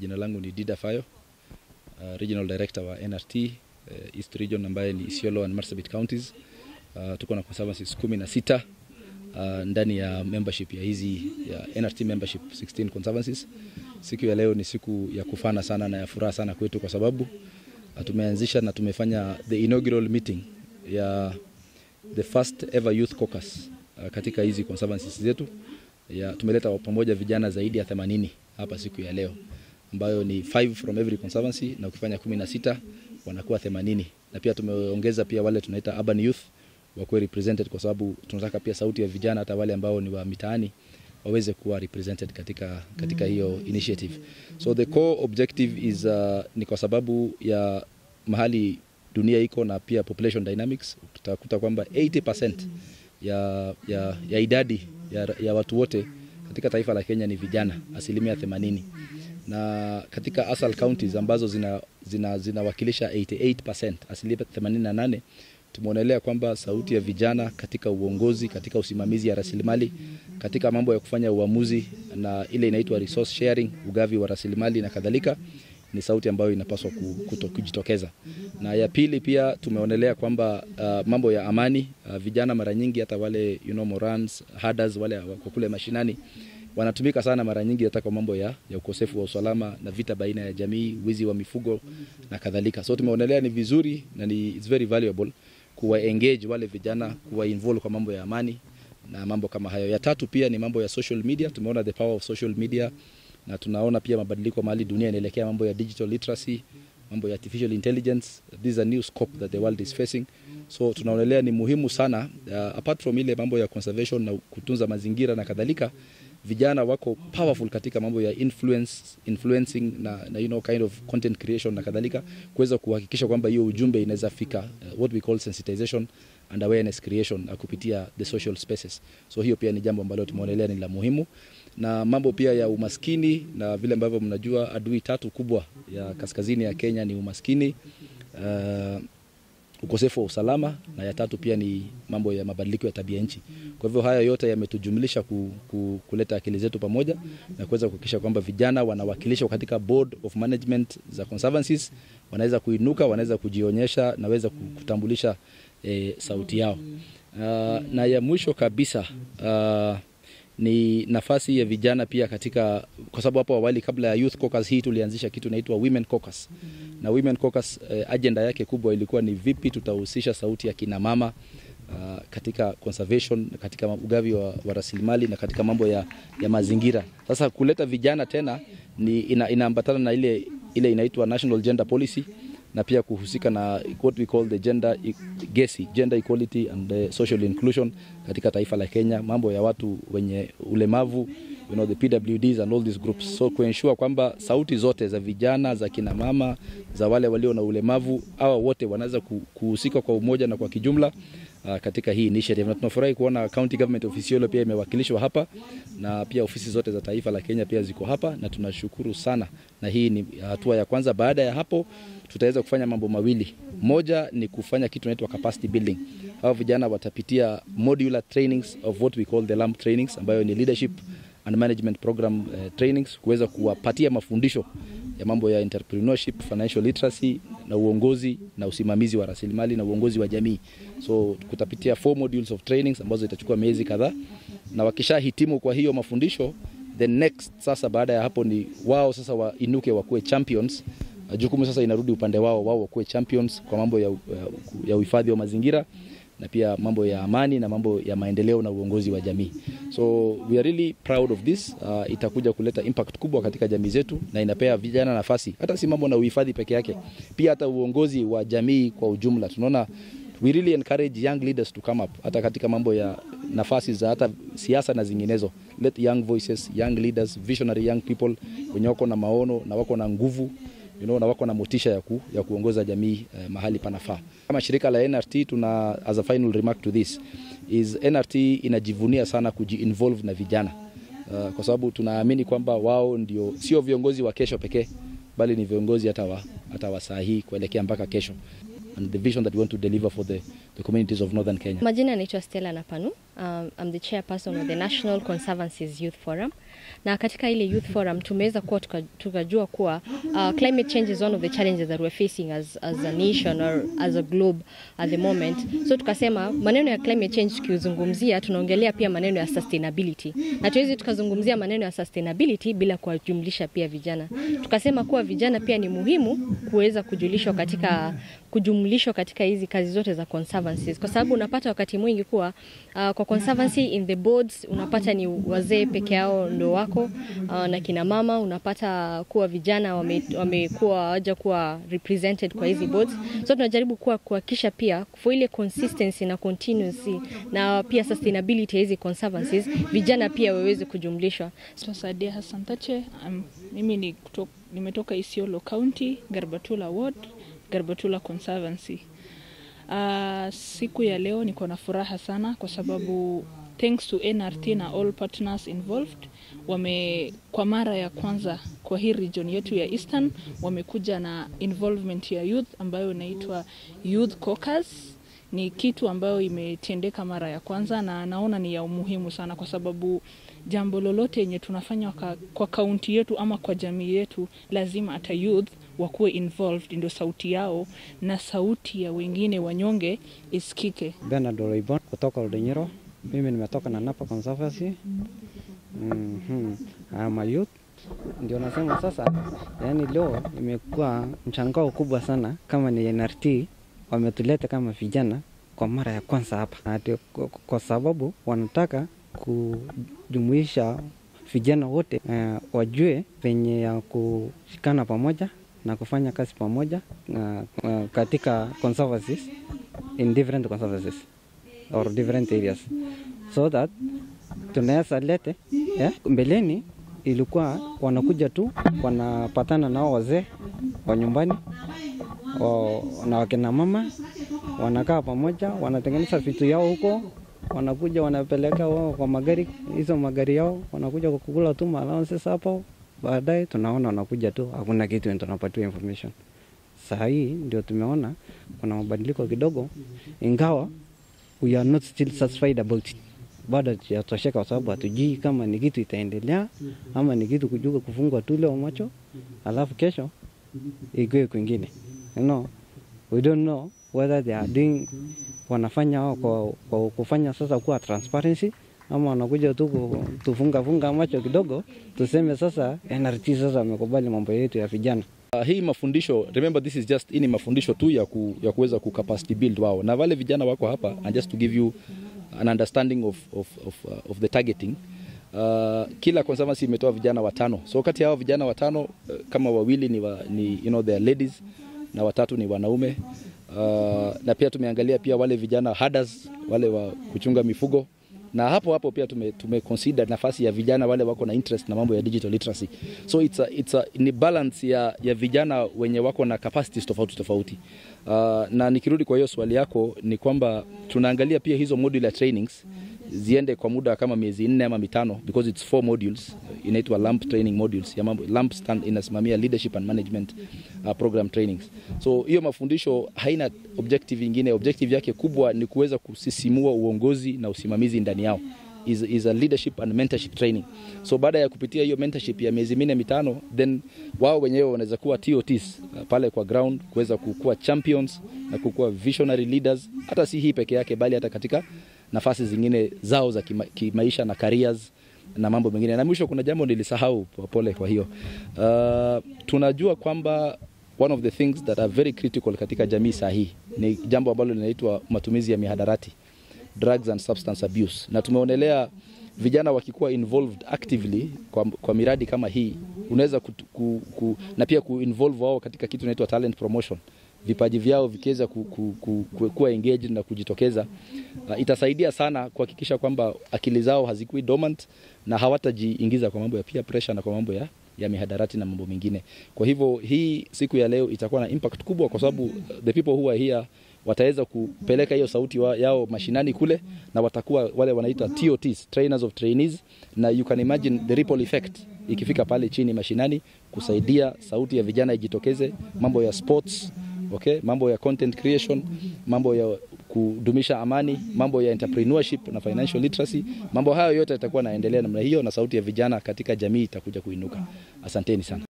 Jina langu ni Dida Fayo, Regional Director wa NRT East Region ambaye ni Isiolo and Marsabit Counties. Tuko na conservancies 16 ndani ya membership ya hizi ya NRT membership 16 conservancies. Siku ya leo ni siku ya kufana sana na ya furaha sana kwetu kwa sababu tumeanzisha na tumefanya the inaugural meeting ya the first ever Youth Caucus katika hizi conservancies zetu. Tumeleta pamoja vijana zaidi ya 80 hapa siku ya leo, ambayo ni 5 from every conservancy, na ukifanya 16 wanakuwa 80. Na pia tumeongeza pia wale tunaita urban youth wakuwe represented, kwa sababu tunataka pia sauti ya vijana hata wale ambao ni wa mitaani waweze kuwa represented katika hiyo initiative. So the core objective is ni kwa sababu ya mahali dunia iko na pia population dynamics. Utakuta kwamba 80% ya idadi ya watu wote katika taifa la Kenya ni vijana, 80%. Na katika asal counties ambazo zinawakilisha 88%, 88%, tumeonelea kwamba sauti ya vijana katika uongozi, katika usimamizi ya rasilimali, katika mambo ya kufanya uamuzi na ile inaitwa resource sharing, ugavi wa rasilimali na kadhalika, ni sauti ambayo inapaswa kujitokeza. Na ya pili pia tumeonelea kwamba mambo ya amani, vijana mara nyingi hata wale morans, herders, wale kwa kule mashinani wanatumika sana mara nyingi hata kwa mambo ya ukosefu wa usalama na vita baina ya jamii, wizi wa mifugo na kadhalika. So tumeonelea ni vizuri na it's very valuable kuwa engage wale vijana, kuwa involve kwa mambo ya amani na mambo kama hayo. Ya tatu pia ni mambo ya social media. Tumeona the power of social media, na tunaona pia mabadiliko mahali dunia inaelekea, mambo ya digital literacy, mambo ya artificial intelligence. These are new scope that the world is facing. So tunaonelea ni muhimu sana apart from ile mambo ya conservation na kutunza mazingira na kadhalika, vijana wako powerful katika mambo ya influencing na kind of content creation na kadhalika, kuweza kuhakikisha kwamba hiyo ujumbe inaweza fika what we call sensitization and awareness creation kupitia the social spaces. So hiyo pia ni jambo ambalo tumeonelea ni la muhimu. Na mambo pia ya umaskini, na vile ambavyo mnajua adui tatu kubwa ya kaskazini ya Kenya ni umaskini, ukosefu wa usalama, na ya tatu pia ni mambo ya mabadiliko ya tabia nchi. Kwa hivyo haya yote yametujumlisha kuleta akili zetu pamoja na kuweza kuhakikisha kwamba vijana wanawakilishwa katika board of management za conservancies, wanaweza kuinuka, wanaweza kujionyesha na waweza kutambulisha sauti yao. Na ya mwisho kabisa ni nafasi ya vijana pia katika, kwa sababu hapo awali kabla ya Youth Caucus hii tulianzisha kitu inaitwa Women Caucus. Na Women Caucus agenda yake kubwa ilikuwa ni vipi tutahusisha sauti ya kina mama katika conservation, katika ugavi wa rasilimali na katika mambo ya mazingira. Sasa kuleta vijana tena ni inaambatana na ile inaitwa National Gender Policy, na pia kuhusika na what we call the gender equality and social inclusion katika taifa la Kenya, mambo ya watu wenye ulemavu, the PWDs and all these groups. So kuensure kwamba sauti zote za vijana, za kina mama, za wale walio na ulemavu, hawa wote wanaweza kuhusika kwa umoja na kwa kijumla katika hii initiative. Na tunafurahi kuona County Government of Isiolo pia imewakilishwa hapa, na pia ofisi zote za taifa la Kenya pia ziko hapa, na tunashukuru sana. Na hii ni hatua ya kwanza. Baada ya hapo tutaweza kufanya mambo mawili. Moja ni kufanya kitu inaitwa capacity building. Hao vijana watapitia modular trainings of what we call the LAMP trainings, ambayo ni leadership and management program trainings, kuweza kuwapatia mafundisho ya mambo ya entrepreneurship, financial literacy na uongozi na usimamizi wa rasilimali na uongozi wa jamii. So kutapitia 4 modules of trainings ambazo itachukua miezi kadhaa, na wakishahitimu kwa hiyo mafundisho, the next sasa baada ya hapo ni wao sasa wainuke wakuwe champions. Jukumu sasa inarudi upande wao wakuwe champions kwa mambo ya uhifadhi wa mazingira, na pia mambo ya amani na mambo ya maendeleo na uongozi wa jamii. So we are really proud of this. Itakuja kuleta impact kubwa katika jamii zetu, na inapea vijana nafasi, hata si mambo na uhifadhi peke yake, pia hata uongozi wa jamii kwa ujumla. Tunaona we really encourage young leaders to come up, hata katika mambo ya nafasi za hata siasa na zinginezo. Let young voices, young leaders, visionary young people wenye wako na maono na wako na nguvu, na wako na motisha ya kuongoza jamii mahali panafaa. Kama shirika la NRT as a final remark to this is NRT inajivunia sana kuji-involve na vijana, kwa sababu tunaamini kwamba wao ndio sio viongozi wa kesho pekee, bali ni viongozi hata wa saa hii kuelekea mpaka kesho. And the vision that we want to deliver the communities of Northern Kenya. Majina naitwa Stella Napanu. I'm the chairperson of the National Conservancies Youth Forum. Na katika ile youth forum tumeweza kuwa tukajua kuwa climate change is one of the challenges that we're facing as a nation or as a globe at the moment. So tukasema maneno ya climate change tukizungumzia tunaongelea pia maneno ya sustainability. Na tuwezi tukazungumzia maneno ya sustainability bila kuwajumlisha pia vijana. Tukasema kuwa vijana pia ni muhimu kuweza kujumlishwa katika hizi kazi zote za conservancies, kwa sababu unapata wakati mwingi kuwa kwa conservancy in the boards unapata ni wazee peke yao ndio wako, na kina mama unapata kuwa vijana wamekuwa hawaja kuwa represented kwa hizi boards. So tunajaribu kuhakikisha pia for ile consistency na continuity na pia sustainability hizi conservancies vijana pia waweze kujumlishwa. Sadia Hassan Tache, mimi nimetoka Isiolo County, Garbatula Ward, Garbatula Conservancy. Siku ya leo niko na furaha sana kwa sababu thanks to NRT na all partners involved, kwa mara ya kwanza kwa hii region yetu ya Eastern wamekuja na involvement ya youth ambayo inaitwa Youth Caucus. Ni kitu ambayo imetendeka mara ya kwanza na naona ni ya umuhimu sana kwa sababu jambo lolote yenye tunafanya kwa kaunti yetu ama kwa jamii yetu lazima hata youth wakuwe involved, ndio sauti yao na sauti ya wengine wanyonge isikike. Bernard Roibon kutoka Oldonyero. Mimi nimetoka na Napa Conservancy. I'm a youth. Ndio nasema sasa, yani leo imekuwa mchangao kubwa sana kama ni NRT wametuleta kama vijana kwa mara ya kwanza hapa. Kwa sababu wanataka kujumuisha vijana wote wajue penye ya kushikana pamoja na kufanya kazi pamoja katika conservancies in different conservancies or different areas, so that tunaweza lete mbeleni ilikuwa wanakuja tu wanapatana nao wazee wa nyumbani na wakina mama wanakaa pamoja wanatengeneza vitu yao huko, wanakuja wanapeleka wao kwa magari, hizo magari yao wanakuja kukula tu allowances hapo, baadaye tunaona wanakuja tu hakuna kitu ndio tunapatiwa information. Sasa hii ndio tumeona kuna mabadiliko kidogo, ingawa we are not still satisfied about it. Bado tunatosheka kwa sababu hatujui kama ni kitu itaendelea ama ni kitu kujuka kufungwa tu leo macho alafu kesho igoe kwingine. We don't know whether they are doing wanafanya kwa kufanya sasa kuwa transparency ama wanakuja tu tufunga macho kidogo tuseme sasa NRT sasa amekubali mambo yetu ya vijana. Hii mafundisho, remember this is just ini mafundisho tu ya kuweza ku capacity build wao. Na wale vijana wako hapa, and just to give you an understanding of the targeting. Kila conservancy imetoa vijana 5. So kati ya hao vijana 5 kama wawili ni they are ladies na 3 ni wanaume. Na pia tumeangalia pia wale vijana herders, wale wa kuchunga mifugo. Na hapo pia tumeconsider nafasi ya vijana wale wako na interest na mambo ya digital literacy. So it's a balance ya vijana wenye wako na capacities tofauti. Na nikirudi kwa hiyo swali yako ni kwamba tunaangalia pia hizo modular trainings ziende kwa muda kama miezi 4 ama 5, because it's 4 modules, inaitwa LAMP training modules. LAMP stand inasimamia leadership and management program trainings. So hiyo mafundisho haina objective nyingine, objective yake kubwa ni kuweza kusisimua uongozi na usimamizi ndani yao. Is a leadership and mentorship training. So baada ya kupitia hiyo mentorship ya miezi 4-5, then wao wenyewe wanaweza kuwa TOTs pale kwa ground, kuweza kukua champions na kukua visionary leaders, hata si hii peke yake bali hata katika nafasi zingine zao za kimaisha na careers na mambo mengine. Na mwisho kuna jambo nilisahau pole kwa hiyo. Tunajua kwamba one of the things that are very critical katika jamii sahihi ni jambo ambalo linaitwa matumizi ya mihadarati, drugs and substance abuse. Na tumeonelea vijana wakikuwa involved actively kwa miradi kama hii, unaweza na pia kuinvolve wao katika kitu inaitwa talent promotion. Vipaji vyao vikiweza kuwa engaged na kujitokeza, itasaidia sana kuhakikisha kwamba akili zao hazikui dormant na hawatajiingiza kwa mambo ya peer pressure na kwa mambo ya mihadarati na mambo mengine. Kwa hivyo hii siku ya leo itakuwa na impact kubwa kwa sababu the people who are here wataweza kupeleka hiyo sauti yao mashinani kule, na watakuwa wale wanaita TOTs, trainers of trainees, na you can imagine the ripple effect ikifika pale chini mashinani kusaidia sauti ya vijana ijitokeze, mambo ya sports, mambo ya content creation, mambo ya kudumisha amani, mambo ya entrepreneurship na financial literacy. Mambo hayo yote yatakuwa naendelea namna hiyo, na sauti ya vijana katika jamii itakuja kuinuka. Asanteni sana.